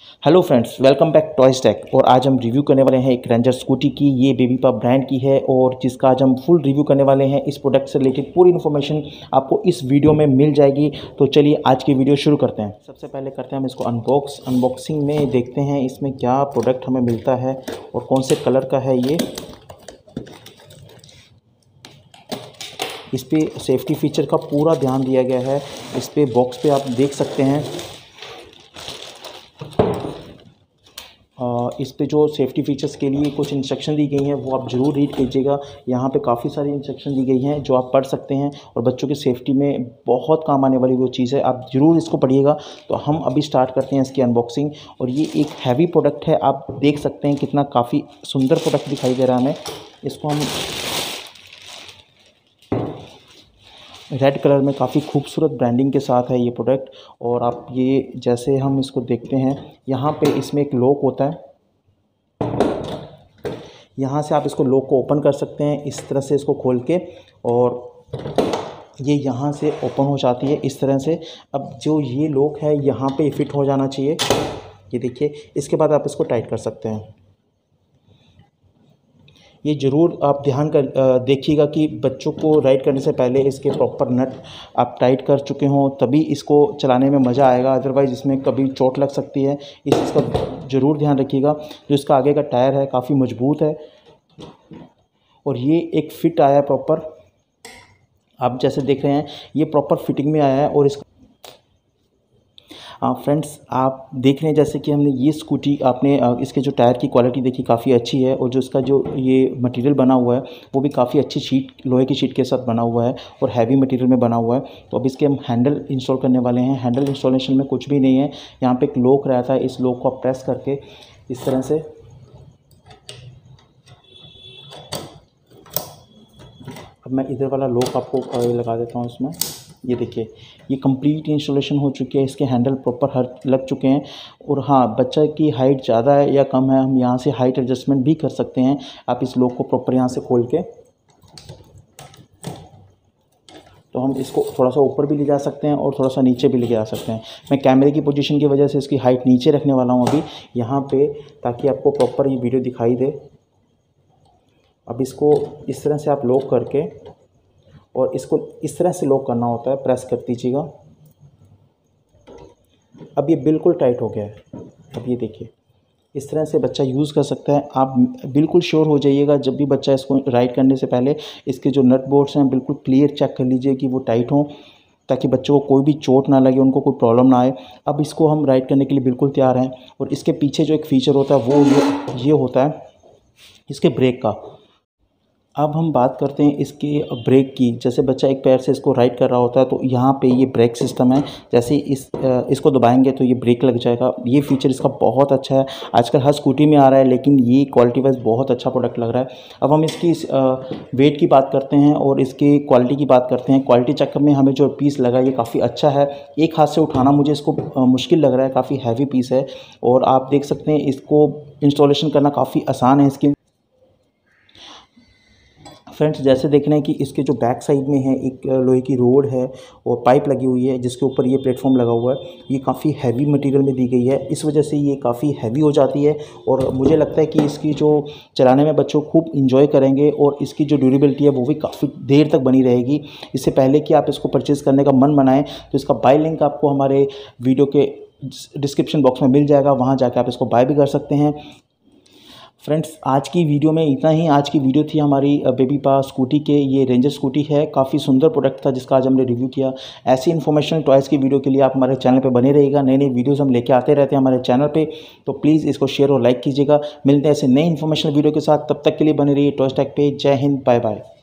Hello friends, welcome back toys tech. और आज हम रिव्यू करने वाले हैं एक रेंजर स्कूटी की। ये बेबीपा ब्रांड की है और जिसका आज हम फुल रिव्यू करने वाले हैं। इस प्रोडक्ट से रिलेटेड पूरी इन्फॉर्मेशन आपको इस वीडियो में मिल जाएगी। तो चलिए आज की वीडियो शुरू करते हैं। सबसे पहले करते हैं हम इसको अनबॉक्सिंग में देखते हैं इसमें क्या प्रोडक्ट हमें मिलता है और कौन से कलर का है ये। इस पर सेफ्टी फीचर का पूरा ध्यान दिया गया है। इस पर बॉक्स पे आप देख सकते हैं, इस पे जो सेफ्टी फीचर्स के लिए कुछ इंस्ट्रक्शन दी गई हैं वो आप ज़रूर रीड कीजिएगा। यहाँ पे काफ़ी सारी इंस्ट्रक्शन दी गई हैं जो आप पढ़ सकते हैं और बच्चों की सेफ्टी में बहुत काम आने वाली वो चीज़ है, आप ज़रूर इसको पढ़िएगा। तो हम अभी स्टार्ट करते हैं इसकी अनबॉक्सिंग। और ये एक हैवी प्रोडक्ट है, आप देख सकते हैं कितना काफ़ी सुंदर प्रोडक्ट दिखाई दे रहा है हमें। इसको हम रेड कलर में काफ़ी खूबसूरत ब्रांडिंग के साथ है ये प्रोडक्ट। और आप ये जैसे हम इसको देखते हैं, यहाँ पे इसमें एक लॉक होता है, यहाँ से आप इसको लॉक को ओपन कर सकते हैं इस तरह से इसको खोल के, और ये यहाँ से ओपन हो जाती है इस तरह से। अब जो ये लॉक है यहाँ पे फिट हो जाना चाहिए, ये देखिए। इसके बाद आप इसको टाइट कर सकते हैं। ये ज़रूर आप ध्यान कर देखिएगा कि बच्चों को राइड करने से पहले इसके प्रॉपर नट आप टाइट कर चुके हों, तभी इसको चलाने में मज़ा आएगा। अदरवाइज़ इसमें कभी चोट लग सकती है, इस चीज़ का ज़रूर ध्यान रखिएगा। जो इसका आगे का टायर है काफ़ी मजबूत है और ये एक फ़िट आया है प्रॉपर। आप जैसे देख रहे हैं ये प्रॉपर फिटिंग में आया है। और इसका फ्रेंड्स आप देख रहे हैं जैसे कि हमने ये स्कूटी, आपने इसके जो टायर की क्वालिटी देखी काफ़ी अच्छी है। और जो इसका जो ये मटेरियल बना हुआ है वो भी काफ़ी अच्छी शीट, लोहे की शीट के साथ बना हुआ है और हैवी मटेरियल में बना हुआ है। तो अब इसके हम हैंडल इंस्टॉल करने वाले हैं। हैंडल इंस्टॉलेशन में कुछ भी नहीं है, यहाँ पे एक लॉक रहता है। इस लॉक को आप प्रेस करके इस तरह से, अब मैं इधर वाला लॉक आपको लगा देता हूँ इसमें। ये देखिए ये कंप्लीट इंस्टॉलेशन हो चुकी है, इसके हैंडल प्रॉपर हर लग चुके हैं। और हाँ, बच्चा की हाइट ज़्यादा है या कम है, हम यहाँ से हाइट एडजस्टमेंट भी कर सकते हैं। आप इस लॉक को प्रॉपर यहाँ से खोल के, तो हम इसको थोड़ा सा ऊपर भी ले जा सकते हैं और थोड़ा सा नीचे भी ले जा सकते हैं। मैं कैमरे की पोजीशन की वजह से इसकी हाइट नीचे रखने वाला हूँ अभी यहाँ पे, ताकि आपको प्रॉपर ये वीडियो दिखाई दे। अब इसको इस तरह से आप लॉक करके, और इसको इस तरह से लॉक करना होता है, प्रेस कर दीजिएगा। अब ये बिल्कुल टाइट हो गया है। अब ये देखिए इस तरह से बच्चा यूज़ कर सकता है। आप बिल्कुल श्योर हो जाइएगा जब भी बच्चा इसको राइड करने से पहले इसके जो नट बोल्ट्स हैं बिल्कुल क्लियर चेक कर लीजिए कि वो टाइट हों, ताकि बच्चों को कोई भी चोट ना लगे, उनको कोई प्रॉब्लम ना आए। अब इसको हम राइड करने के लिए बिल्कुल तैयार हैं। और इसके पीछे जो एक फ़ीचर होता है वो ये होता है इसके ब्रेक का। अब हम बात करते हैं इसके ब्रेक की। जैसे बच्चा एक पैर से इसको राइड कर रहा होता है तो यहाँ पे ये ब्रेक सिस्टम है, जैसे इसको दबाएंगे तो ये ब्रेक लग जाएगा। ये फीचर इसका बहुत अच्छा है, आजकल हर स्कूटी में आ रहा है, लेकिन ये क्वालिटी वाइज बहुत अच्छा प्रोडक्ट लग रहा है। अब हम इसकी वेट की बात करते हैं और इसकी क्वालिटी की बात करते हैं। क्वालिटी चेकअप में हमें जो पीस लगा ये काफ़ी अच्छा है। एक हाथ से उठाना मुझे इसको मुश्किल लग रहा है, काफ़ी हैवी पीस है। और आप देख सकते हैं इसको इंस्टॉलेशन करना काफ़ी आसान है इसकी। फ्रेंड्स जैसे देख रहे हैं कि इसके जो बैक साइड में है एक लोहे की रोड है और पाइप लगी हुई है जिसके ऊपर ये प्लेटफॉर्म लगा हुआ है। ये काफ़ी हैवी मटेरियल में दी गई है, इस वजह से ये काफ़ी हैवी हो जाती है। और मुझे लगता है कि इसकी जो चलाने में बच्चों खूब इंजॉय करेंगे और इसकी जो ड्यूरेबिलिटी है वो भी काफ़ी देर तक बनी रहेगी। इससे पहले कि आप इसको परचेज़ करने का मन बनाएं तो इसका बाय लिंक आपको हमारे वीडियो के डिस्क्रिप्शन बॉक्स में मिल जाएगा, वहाँ जाकर आप इसको बाय भी कर सकते हैं। फ्रेंड्स आज की वीडियो में इतना ही। आज की वीडियो थी हमारी बेबीपा स्कूटी के, ये रेंजर स्कूटी है, काफ़ी सुंदर प्रोडक्ट था जिसका आज हमने रिव्यू किया। ऐसी इन्फॉर्मेशन टॉयज़ की वीडियो के लिए आप हमारे चैनल पे बने रहिएगा। नई नई वीडियोस हम लेके आते रहते हैं हमारे चैनल पे, तो प्लीज़ इसको शेयर और लाइक कीजिएगा। मिलते हैं ऐसे नई इन्फॉर्मेशन वीडियो के साथ, तब तक के लिए बने रहिए टॉयज़ टेक पे। जय हिंद, बाय बाय।